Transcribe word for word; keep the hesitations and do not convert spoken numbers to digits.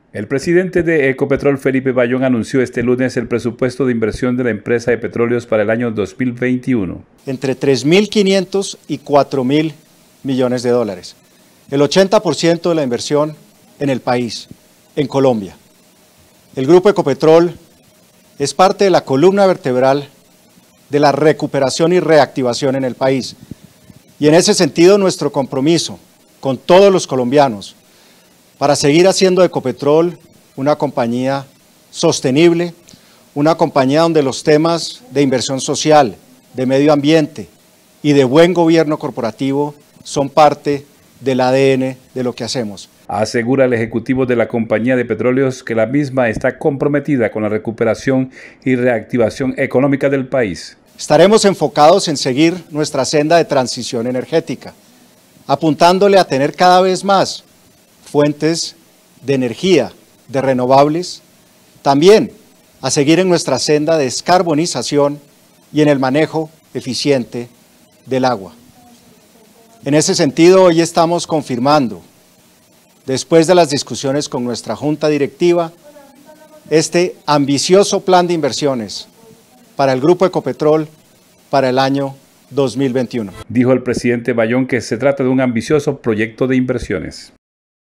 El presidente de Ecopetrol, Felipe Bayón, anunció este lunes el presupuesto de inversión de la empresa de petróleos para el año dos mil veintiuno. Entre tres mil quinientos y cuatro mil millones de dólares. El ochenta por ciento de la inversión en el país, en Colombia. El Grupo Ecopetrol es parte de la columna vertebral de la recuperación y reactivación en el país. Y en ese sentido, nuestro compromiso con todos los colombianos para seguir haciendo de Ecopetrol una compañía sostenible, una compañía donde los temas de inversión social, de medio ambiente y de buen gobierno corporativo son parte del A D N de lo que hacemos. Asegura el ejecutivo de la compañía de petróleos que la misma está comprometida con la recuperación y reactivación económica del país. Estaremos enfocados en seguir nuestra senda de transición energética, apuntándole a tener cada vez más fuentes de energía, de renovables, también a seguir en nuestra senda de descarbonización y en el manejo eficiente del agua. En ese sentido, hoy estamos confirmando, después de las discusiones con nuestra Junta Directiva, este ambicioso plan de inversiones para el Grupo Ecopetrol para el año dos mil veintiuno. Dijo el presidente Bayón que se trata de un ambicioso proyecto de inversiones.